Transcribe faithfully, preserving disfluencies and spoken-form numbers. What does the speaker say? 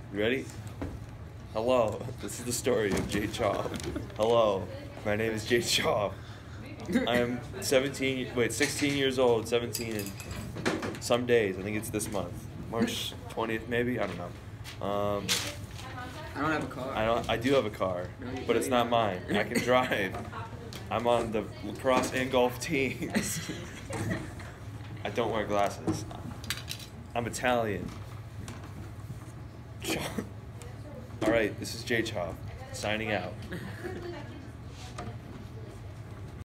You ready? Hello, this is the story of J Ciof. Hello, my name is J Ciof. I am seventeen, wait, sixteen years old, seventeen in some days. I think it's this month. March twentieth maybe? I don't know. Um, I don't have a car. I don't. I do have a car, but it's not mine. I can drive. I'm on the lacrosse and golf teams. I don't wear glasses. I'm Italian. All right, this is J Ciof, signing out.